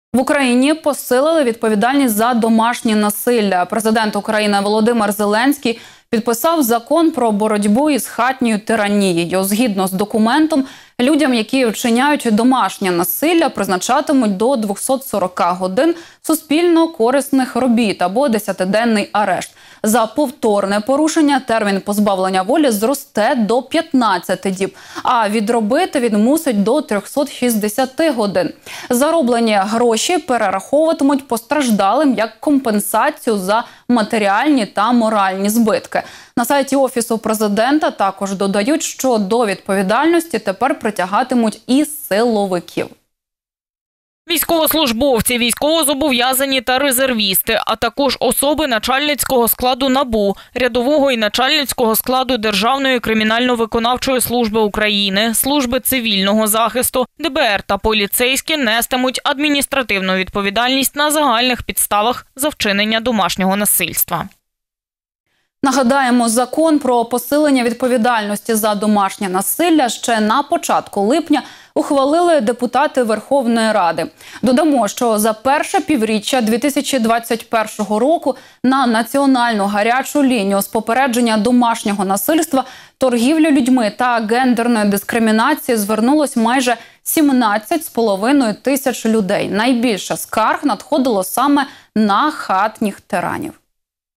В Україні посилили відповідальність за домашнє насилля. Президент України Володимир Зеленський підписав закон про боротьбу із хатньою тиранією. Згідно з документом, людям, які вчиняють домашнє насилля, призначатимуть до 240 годин суспільно корисних робіт або 10-денний арешт. За повторне порушення термін позбавлення волі зросте до 15 діб, а відробити він мусить до 360 годин. Зароблені гроші перераховуватимуть постраждалим як компенсацію за матеріальні та моральні збитки. На сайті Офісу Президента також додають, що до відповідальності тепер притягатимуть і силовиків. Військовослужбовці, військовозобов'язані та резервісти, а також особи начальницького складу НАБУ, рядового і начальницького складу Державної кримінально-виконавчої служби України, служби цивільного захисту, ДБР та поліцейські нестимуть адміністративну відповідальність на загальних підставах за вчинення домашнього насильства. Нагадаємо, закон про посилення відповідальності за домашнє насилля ще на початку липня ухвалили депутати Верховної Ради. Додамо, що за перше півріччя 2021 року на національну гарячу лінію з попередження домашнього насильства, торгівлі людьми та гендерної дискримінації звернулось майже 17,5 тисяч людей. Найбільше скарг надходило саме на хатніх тиранів.